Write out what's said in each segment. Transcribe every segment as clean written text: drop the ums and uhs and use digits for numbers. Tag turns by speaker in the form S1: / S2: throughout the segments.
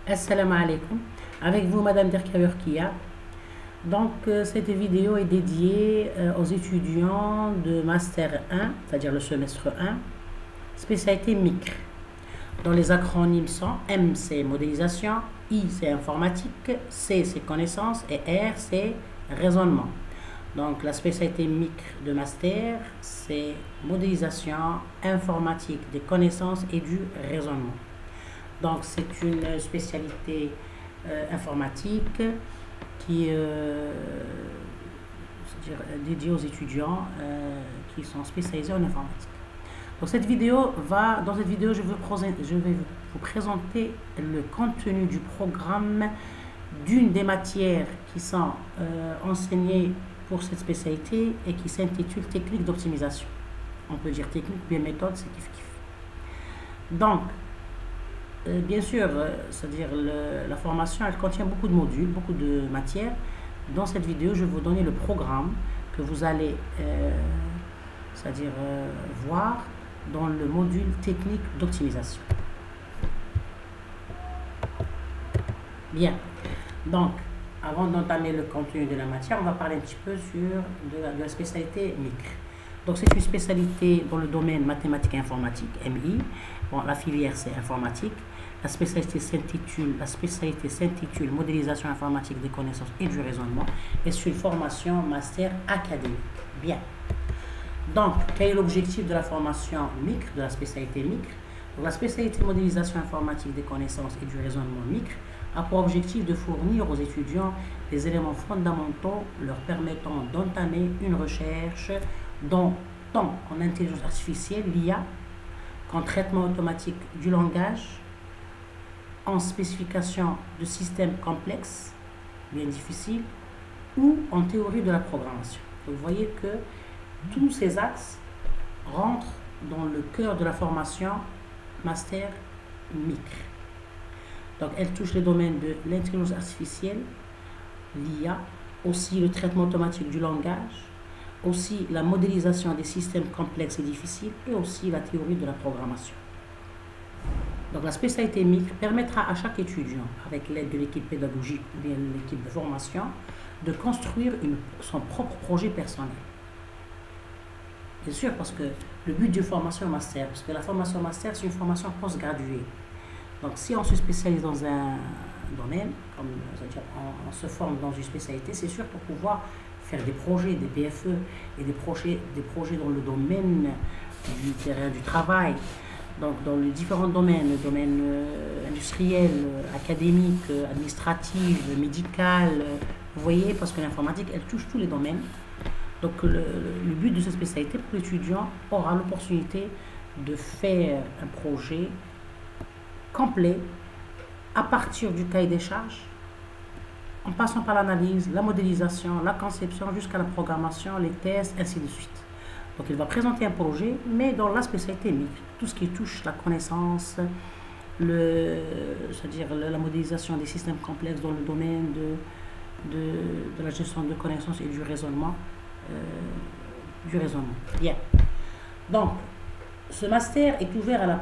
S1: Assalamu alaikum. Avec vous, Madame Derkaourkia. Donc, cette vidéo est dédiée aux étudiants de Master 1, c'est-à-dire le semestre 1, spécialité micro, dont les acronymes sont M, c'est modélisation, I, c'est informatique, C, c'est connaissance, et R, c'est raisonnement. Donc, la spécialité micro de Master, c'est modélisation, informatique, des connaissances et du raisonnement. Donc, c'est une spécialité informatique qui est dédiée aux étudiants qui sont spécialisés en informatique. Donc, dans cette vidéo, je vais vous présenter le contenu du programme d'une des matières qui sont enseignées pour cette spécialité et qui s'intitule technique d'optimisation. On peut dire technique ou bien méthode, c'est kiff-kiff. Donc, bien sûr, c'est-à-dire la formation, elle contient beaucoup de modules, beaucoup de matières. Dans cette vidéo, je vais vous donner le programme que vous allez voir dans le module technique d'optimisation. Bien, donc, avant d'entamer le contenu de la matière, on va parler un petit peu de la spécialité micro. Donc, c'est une spécialité dans le domaine mathématiques et informatique, MI. Bon, la filière, c'est informatique. La spécialité s'intitule modélisation informatique des connaissances et du raisonnement. Et c'est une formation master académique. Bien. Donc, quel est l'objectif de la formation micro, de la spécialité micro? Donc, la spécialité modélisation informatique des connaissances et du raisonnement micro a pour objectif de fournir aux étudiants des éléments fondamentaux leur permettant d'entamer une recherche tant en intelligence artificielle, l'IA, qu'en traitement automatique du langage, en spécification de systèmes complexes, bien difficiles, ou en théorie de la programmation. Donc, vous voyez que tous ces axes rentrent dans le cœur de la formation master micro. Donc, elle touche les domaines de l'intelligence artificielle, l'IA, aussi le traitement automatique du langage, aussi la modélisation des systèmes complexes et difficiles, et aussi la théorie de la programmation. Donc, la spécialité micro permettra à chaque étudiant, avec l'aide de l'équipe pédagogique ou bien l'équipe de formation, de construire son propre projet personnel. Bien sûr, parce que le but de formation master, parce que la formation master, c'est une formation postgraduée. Donc, si on se spécialise dans un domaine, comme c'est-à-dire on se forme dans une spécialité, c'est sûr pour pouvoir faire des projets, des PFE et des projets dans le domaine du terrain du travail. Donc, dans les différents domaines, le domaine industriel, académique, administratif, médical, vous voyez, parce que l'informatique, elle touche tous les domaines. Donc, le but de cette spécialité, pour l'étudiant, aura l'opportunité de faire un projet complet à partir du cahier des charges, en passant par l'analyse, la modélisation, la conception, jusqu'à la programmation, les tests, ainsi de suite. Donc, il va présenter un projet, mais dans la spécialité micro, tout ce qui touche la connaissance, c'est-à-dire la modélisation des systèmes complexes dans le domaine de la gestion de connaissances et du raisonnement. Bien. Donc, ce master est ouvert à la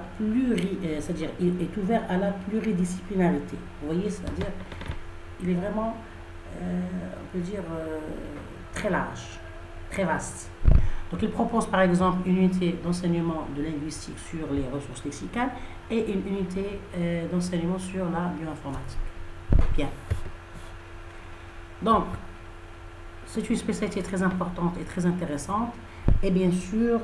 S1: pluridisciplinarité. Vous voyez, c'est-à-dire, il est vraiment, on peut dire, très large, très vaste. Donc, il propose par exemple une unité d'enseignement de linguistique sur les ressources lexicales et une unité d'enseignement sur la bioinformatique. Bien. Donc, c'est une spécialité très importante et très intéressante. Et bien sûr,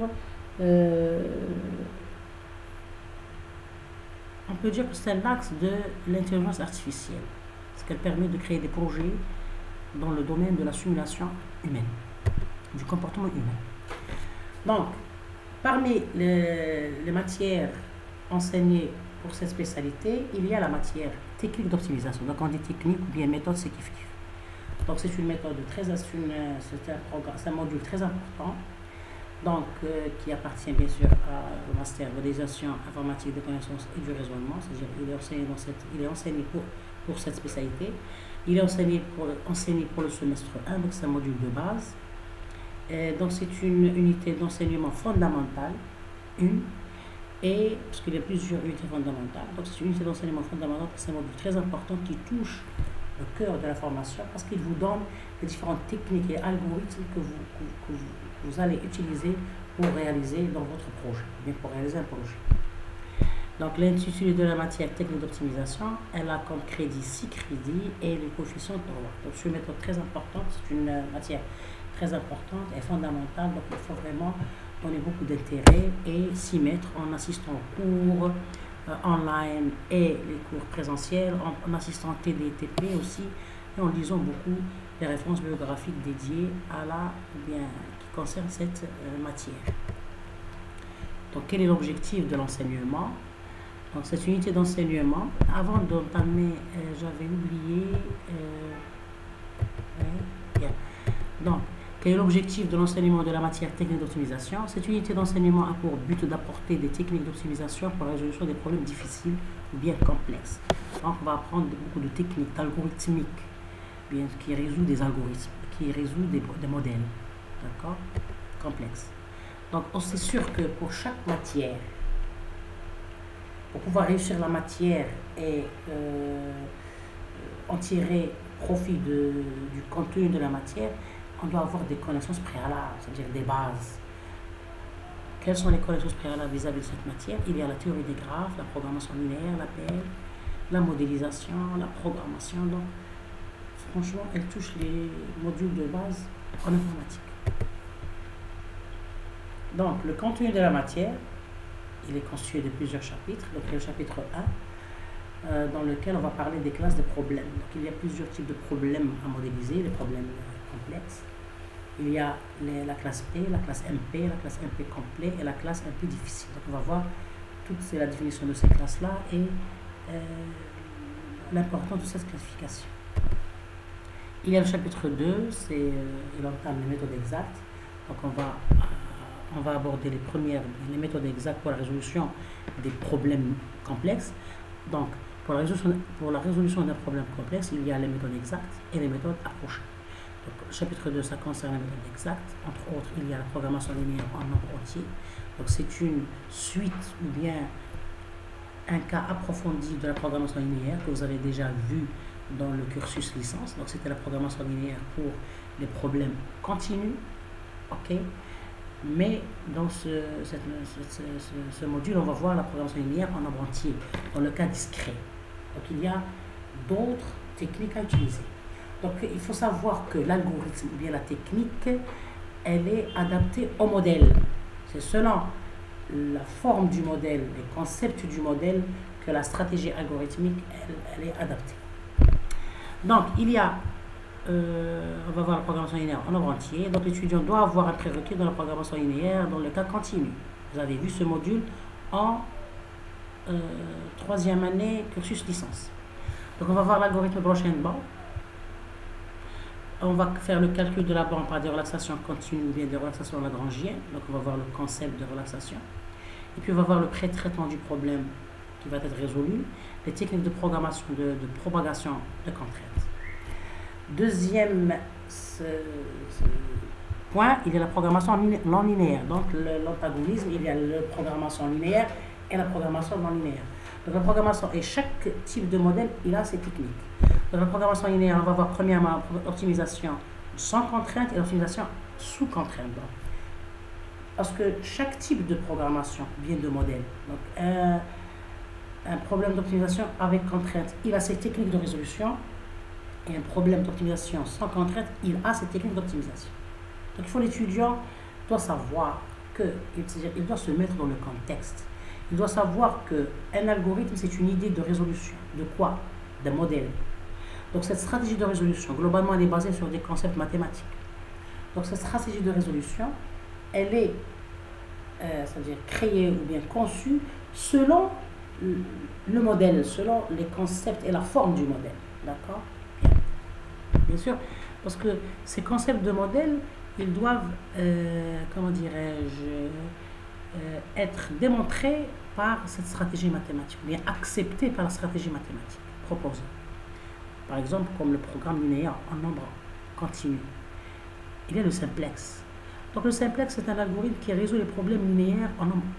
S1: on peut dire que c'est l'axe de l'intelligence artificielle, parce qu'elle permet de créer des projets dans le domaine de la simulation humaine, du comportement humain. Donc, parmi les matières enseignées pour cette spécialité, il y a la matière technique d'optimisation. Donc, on dit technique ou bien méthode, c'est kiff-kiff. Donc, c'est une méthode c'est un module très important, donc qui appartient bien sûr au master modélisation informatique des connaissances et du raisonnement. C'est-à-dire il est enseigné pour cette spécialité. Il est enseigné pour le semestre 1, donc c'est un module de base. Donc, c'est une unité d'enseignement fondamentale, et parce qu'il y a plusieurs unités fondamentales. Donc c'est une unité d'enseignement fondamentale, c'est un module très important qui touche le cœur de la formation parce qu'il vous donne les différentes techniques et algorithmes que vous allez utiliser pour réaliser dans votre projet, bien pour réaliser un projet. Donc l'intitulé de la matière technique d'optimisation, elle a comme crédit 6 crédits et les coefficients 3. Donc c'est une méthode très importante, c'est une matière très importante et fondamentale, donc il faut vraiment donner beaucoup d'intérêt et s'y mettre en assistant aux cours online et les cours présentiels, en assistant TDTP aussi et en lisant beaucoup les références bibliographiques dédiées à qui concernent cette matière. Donc quel est l'objectif de l'enseignement? Donc cette unité d'enseignement, avant d'entamer, j'avais oublié, donc quel est l'objectif de l'enseignement de la matière technique d'optimisation? Cette unité d'enseignement a pour but d'apporter des techniques d'optimisation pour la résolution des problèmes difficiles ou bien complexes. Donc on va apprendre beaucoup de techniques algorithmiques, bien qui résout des algorithmes, qui résout des modèles, d'accord, complexes. Donc c'est sûr que pour chaque matière, pour pouvoir réussir la matière et en tirer profit du contenu de la matière, on doit avoir des connaissances préalables, c'est-à-dire des bases. Quelles sont les connaissances préalables vis-à-vis de cette matière? Il y a la théorie des graphes, la programmation linéaire, l'APL, la modélisation, la programmation. Donc, franchement, elle touche les modules de base en informatique. Donc, le contenu de la matière, il est constitué de plusieurs chapitres. Donc, il y a le chapitre 1, dans lequel on va parler des classes de problèmes. Donc, il y a plusieurs types de problèmes à modéliser, les problèmes complexes. Il y a la classe P, la classe MP, la classe MP complet et la classe MP difficile. Donc, on va voir toute la définition de ces classes-là et l'importance de cette classification. Il y a le chapitre 2, il entame les méthodes exactes. Donc, on va aborder les méthodes exactes pour la résolution des problèmes complexes. Donc, pour la résolution d'un problème complexe, il y a les méthodes exactes et les méthodes approchées. Donc, le chapitre 2, ça concerne les méthodes exactes. Entre autres, il y a la programmation linéaire en nombre entier. Donc, c'est une suite ou bien un cas approfondi de la programmation linéaire que vous avez déjà vu dans le cursus licence. Donc, c'était la programmation linéaire pour les problèmes continus. OK? Mais dans ce module, on va voir la programmation linéaire en nombre entier, dans le cas discret. Donc, il y a d'autres techniques à utiliser. Donc, il faut savoir que l'algorithme ou bien la technique, elle est adaptée au modèle. C'est selon la forme du modèle, les concepts du modèle, que la stratégie algorithmique, elle est adaptée. Donc, il y a on va voir la programmation linéaire en nombre entier. Donc l'étudiant doit avoir un prérequis dans la programmation linéaire dans le cas continu. Vous avez vu ce module en 3e année cursus licence. Donc on va voir l'algorithme Broch-Hensbaugh. On va faire le calcul de la bande par des relaxations continues ou bien des relaxations lagrangiennes. Donc on va voir le concept de relaxation. Et puis on va voir le pré-traitement du problème qui va être résolu, les techniques de programmation, de propagation de contraintes. Deuxième point, il y a la programmation non linéaire. Donc l'antagonisme, il y a la programmation linéaire et la programmation non linéaire. Donc la programmation, et chaque type de modèle, il a ses techniques. Dans la programmation linéaire, on va voir premièrement l'optimisation sans contrainte et l'optimisation sous contrainte. Parce que chaque type de programmation, bien de modèle, donc un problème d'optimisation avec contrainte, il a ses techniques de résolution. Et un problème d'optimisation sans contrainte, il a ses techniques d'optimisation. Donc il faut l'étudiant doit savoir que, il doit se mettre dans le contexte. Il doit savoir qu'un algorithme, c'est une idée de résolution. De quoi? D'un modèle. Donc cette stratégie de résolution, globalement, elle est basée sur des concepts mathématiques. Donc cette stratégie de résolution, elle est c'est-à-dire créée ou bien conçue selon le modèle, selon les concepts et la forme du modèle. D'accord? Bien sûr, parce que ces concepts de modèle, ils doivent, comment dirais-je, être démontrés par cette stratégie mathématique, ou bien acceptés par la stratégie mathématique proposée. Par exemple, comme le programme linéaire en nombre continu. Il y a le simplex. Donc le simplex, c'est un algorithme qui résout les problèmes linéaires en nombre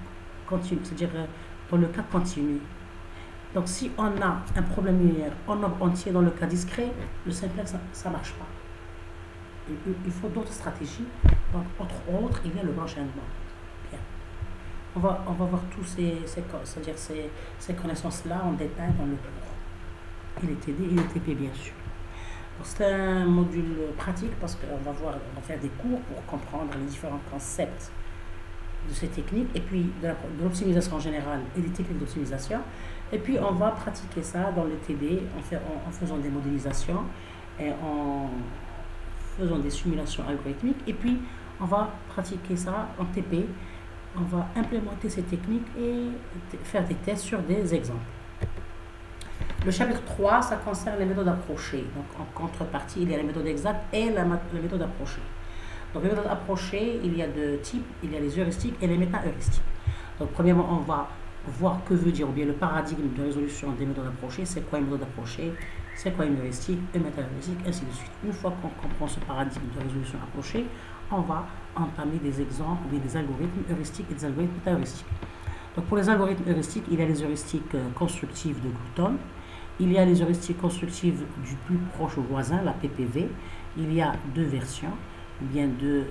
S1: continu, c'est-à-dire dans le cas continu. Donc si on a un problème linéaire en nombre entier dans le cas discret, le simplex, ça ne marche pas. Il faut d'autres stratégies. Donc, entre autres, il y a le branchement. Bien. On va voir tous ces connaissances-là en détail dans le cours. Il est TD et il est TP, bien sûr. C'est un module pratique parce qu'on va faire des cours pour comprendre les différents concepts de ces techniques et puis de l'optimisation en général et des techniques d'optimisation. Et puis, on va pratiquer ça dans le TD en faisant des modélisations et en faisant des simulations algorithmiques. Et puis, on va pratiquer ça en TP. On va implémenter ces techniques et faire des tests sur des exemples. Le chapitre 3, ça concerne les méthodes approchées. Donc, en contrepartie, il y a les méthodes exactes et la méthode approchée. Donc, les méthodes approchées, il y a deux types. Il y a les heuristiques et les méta-heuristiques. Donc, premièrement, on va voir que veut dire, ou bien le paradigme de résolution des méthodes approchées. C'est quoi une méthode approchée? C'est quoi une heuristique, une méta-heuristique, ainsi de suite. Une fois qu'on comprend ce paradigme de résolution approchée, on va entamer des exemples, ou bien des algorithmes heuristiques et des algorithmes méta-heuristiques. Donc, pour les algorithmes heuristiques, il y a les heuristiques constructives de Glutton. Il y a les heuristiques constructives du plus proche au voisin, la PPV. Il y a deux versions, ou bien deux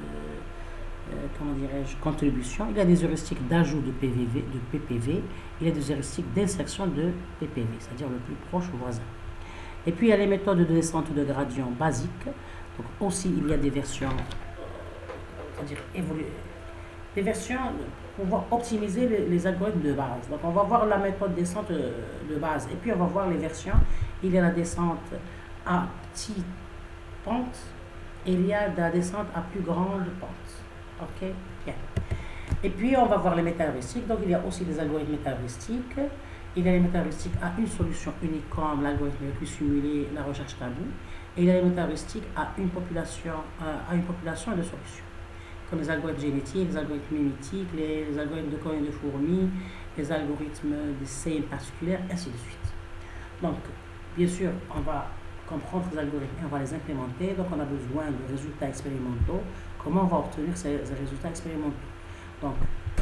S1: contributions. Il y a des heuristiques d'ajout de PPV. Il y a des heuristiques d'insertion de PPV, c'est-à-dire le plus proche au voisin. Et puis, il y a les méthodes de descente de gradient basiques. Donc, aussi, il y a des versions, c'est-à-dire des versions pour pouvoir optimiser les algorithmes de base. Donc, on va voir la méthode descente de base. Et puis, on va voir les versions. Il y a la descente à petite pente et il y a la descente à plus grande pente. OK? Bien. Et puis, on va voir les méta-heuristiques. Donc, il y a aussi des algorithmes méta-heuristiques. Il y a les méta-heuristiques à une solution unique comme l'algorithme le plus simulé, la recherche tabou. Et il y a les méta-heuristiques à une population de solutions, comme les algorithmes génétiques, les algorithmes mimétiques, les algorithmes de colonies de fourmis, les algorithmes de scènes particulières, ainsi de suite. Donc, bien sûr, on va comprendre ces algorithmes et on va les implémenter. Donc, on a besoin de résultats expérimentaux. Comment on va obtenir ces résultats expérimentaux? Donc,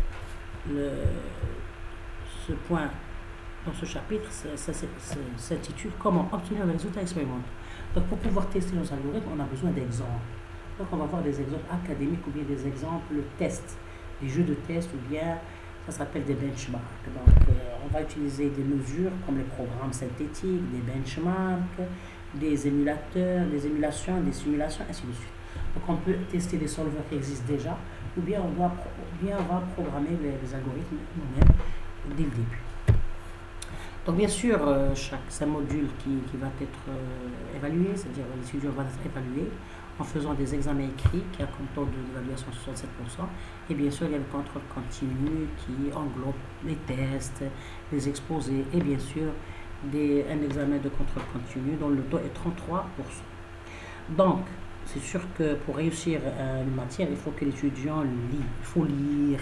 S1: ce point dans ce chapitre s'intitule « Comment obtenir les résultats expérimentaux ». Donc, pour pouvoir tester nos algorithmes, on a besoin d'exemples. Donc, on va voir des exemples académiques ou bien des exemples tests, des jeux de tests ou bien, ça s'appelle des benchmarks. Donc, on va utiliser des mesures comme les programmes synthétiques, des benchmarks, des émulateurs, des émulations, des simulations, ainsi de suite. Donc, on peut tester des solvers qui existent déjà ou bien on va programmer les algorithmes nous-mêmes dès le début. Donc, bien sûr, c'est un module qui va être évalué, c'est-à-dire l'étudiant va être évalué en faisant des examens écrits qui a comme taux d'évaluation 67%. Et bien sûr, il y a le contrôle continu qui englobe les tests, les exposés et bien sûr un examen de contrôle continu dont le taux est 33%. Donc, c'est sûr que pour réussir une matière, il faut que l'étudiant lit. Il faut lire.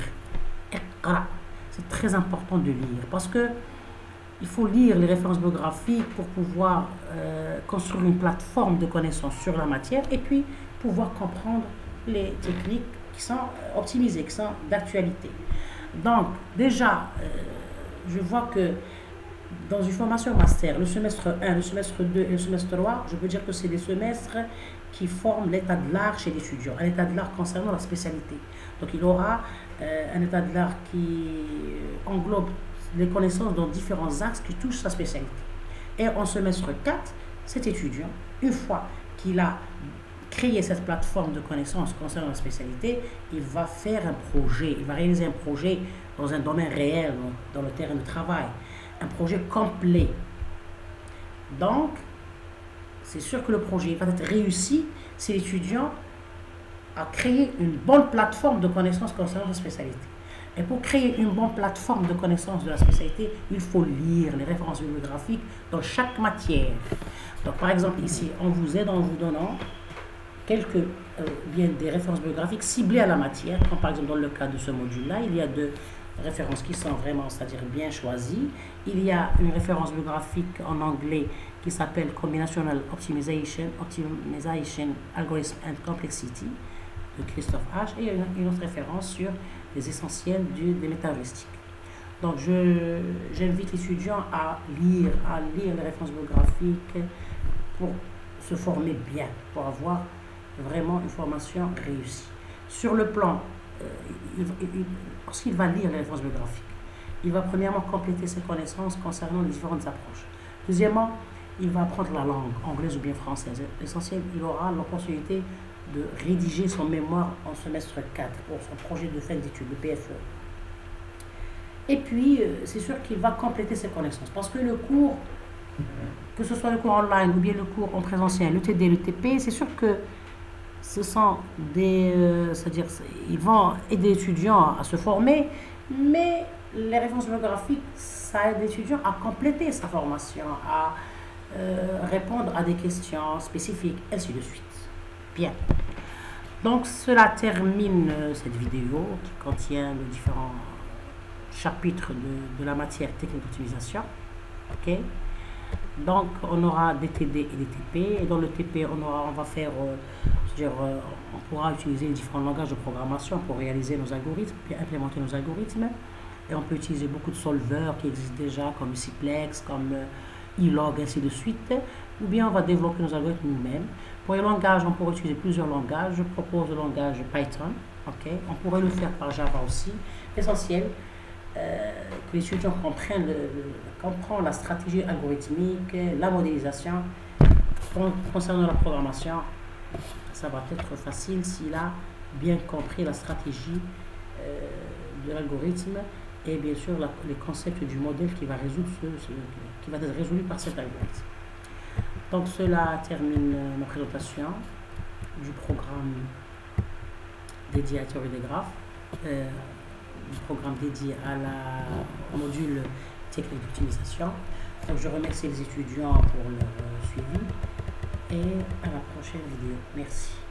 S1: C'est très important de lire parce que il faut lire les références bibliographiques pour pouvoir construire une plateforme de connaissances sur la matière et puis pouvoir comprendre les techniques qui sont optimisées, qui sont d'actualité. Donc, déjà, je vois que dans une formation master, le semestre 1, le semestre 2 et le semestre 3, je peux dire que c'est des semestres qui forment l'état de l'art chez l'étudiant, un état de l'art concernant la spécialité. Donc, il aura un état de l'art qui englobe les connaissances dans différents axes qui touchent sa spécialité. Et en semestre 4, cet étudiant, une fois qu'il a créé cette plateforme de connaissances concernant la spécialité, il va faire un projet, il va réaliser un projet dans un domaine réel, dans le terrain de travail, un projet complet. Donc, c'est sûr que le projet va être réussi si l'étudiant a créé une bonne plateforme de connaissances concernant la spécialité. Et pour créer une bonne plateforme de connaissances de la spécialité, il faut lire les références bibliographiques dans chaque matière. Donc, par exemple, ici, on vous aide en vous donnant des références bibliographiques ciblées à la matière, comme par exemple dans le cas de ce module-là, il y a deux références qui sont vraiment, c'est-à-dire bien choisies. Il y a une référence bibliographique en anglais qui s'appelle Combinational Optimization Algorithm and Complexity de Christophe H. Et il y a une autre référence sur les essentiels des métaheuristiques. Donc, j'invite l'étudiant à lire les références bibliographiques pour se former bien, pour avoir vraiment une formation réussie. Sur le plan, lorsqu'il va lire les références bibliographiques, il va premièrement compléter ses connaissances concernant les différentes approches. Deuxièmement, il va apprendre la langue, anglaise ou bien française. L'essentiel, il aura l'opportunité de rédiger son mémoire en semestre 4 pour son projet de fin d'études, le PFE. Et puis, c'est sûr qu'il va compléter ses connaissances parce que le cours, que ce soit le cours online ou bien le cours en présentiel, le TD, le TP, c'est sûr que ce sont c'est-à-dire, ils vont aider l'étudiant à se former, mais les références bibliographiques, ça aide l'étudiant à compléter sa formation, à répondre à des questions spécifiques, ainsi de suite. Bien. Donc, cela termine cette vidéo qui contient les différents chapitres de la matière technique d'optimisation. Ok. Donc, on aura des TD et des TP. Et dans le TP, on va faire, on pourra utiliser les différents langages de programmation pour réaliser nos algorithmes, puis implémenter nos algorithmes. Et on peut utiliser beaucoup de solvers qui existent déjà, comme Ciplex, comme eLog, ainsi de suite. Ou bien on va développer nos algorithmes nous-mêmes. Pour les langages, on pourrait utiliser plusieurs langages. Je propose le langage Python. Ok. On pourrait le faire par Java aussi. L'essentiel, que les étudiants comprennent la stratégie algorithmique, la modélisation. Concernant la programmation, ça va être facile s'il a bien compris la stratégie de l'algorithme et bien sûr les concepts du modèle qui va être résolu par cet algorithme. Donc cela termine ma présentation du programme dédié à la théorie des graphes, du programme dédié au module technique d'optimisation. Donc je remercie les étudiants pour leur suivi et à la prochaine vidéo. Merci.